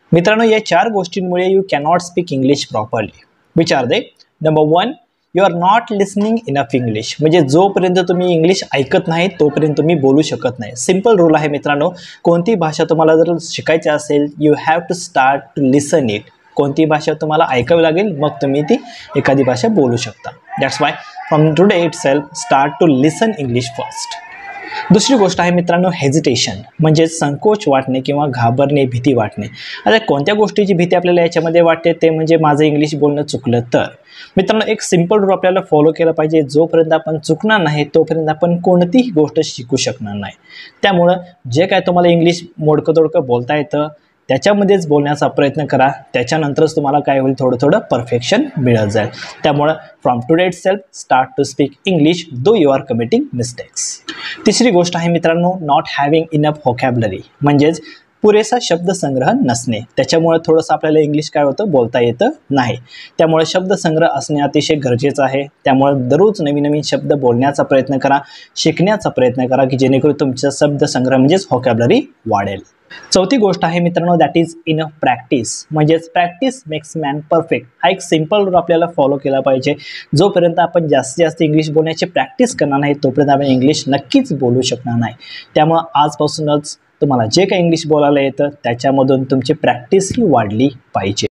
मित्रांनो, या 4 गोष्टींमुळे you cannot speak English properly. Which are they? Number 1, you are not listening enough English. म्हणजे जोपर्यंत तुम्ही इंग्लिश ऐकत नाही तोपर्यंत तुम्ही बोलू शकत नाही. सिंपल रूल आहे मित्रांनो, कोणती भाषा तुम्हाला जर शिकायची असेल you have to start to listen it. कोणती भाषा तुम्हाला ऐकावी लागेल मग तुम्ही ती एखादी भाषा बोलू शकता. That's why from today itself start to listen English first. दुसरी गोष्ट आहे मित्रांनो हेजिटेशन, म्हणजे संकोच वाटणे किंवा घाबरणे, भीती वाटणे. आता कोणत्या गोष्टीची भीती आपल्याला याच्यामध्ये वाटते ते म्हणजे माझं इंग्लिश बोलणं चुकलं तर. मित्रांनो, एक सिंपल रूल आपल्याला फॉलो केलं पाहिजे. जोपर्यंत आपण चुकणार नाही तोपर्यंत आपण कोणतीही गोष्ट शिकू शकणार नाही. त्यामुळं जे काय तुम्हाला इंग्लिश मोडकं तोडकं बोलता येतं त्याच्यामध्येच बोलण्याचा प्रयत्न करा. त्याच्यानंतरच तुम्हाला काय होईल, थोडं थोडं परफेक्शन मिळत जाईल. त्यामुळं from today itself start to speak English though you are committing mistakes. तिसरी गोष्ट आहे मित्रांनो नॉट हॅव्हिंग इनफ व्होकॅब्युलरी, म्हणजेच पुरेसा शब्दसंग्रह नसणे. त्याच्यामुळे थोडंसं आपल्याला इंग्लिश काय होतं बोलता येतं नाही. त्यामुळे शब्दसंग्रह असणे अतिशय गरजेचं आहे. त्यामुळे दररोज नवीन नवीन शब्द बोलण्याचा प्रयत्न करा, शिकण्याचा प्रयत्न करा की जेणेकरून तुमचा शब्दसंग्रह म्हणजेच व्होकॅब्युलरी वाढेल. चौथी गोष्ट आहे मित्रांनो दॅट इज इनफ प्रॅक्टिस, म्हणजेच प्रॅक्टिस मेक्स मॅन परफेक्ट. हा एक सिंपल रूल आपल्याला फॉलो केला पाहिजे. जोपर्यंत आपण जास्तीत जास्त इंग्लिश बोलण्याची प्रॅक्टिस करणार नाही तोपर्यंत आपण इंग्लिश नक्कीच बोलू शकणार नाही. त्यामुळे आजपासूनच तुम्हाला जे काही इंग्लिश बोलायला येतं त्याच्यामधून तुमची प्रॅक्टिस ही वाढली पाहिजे.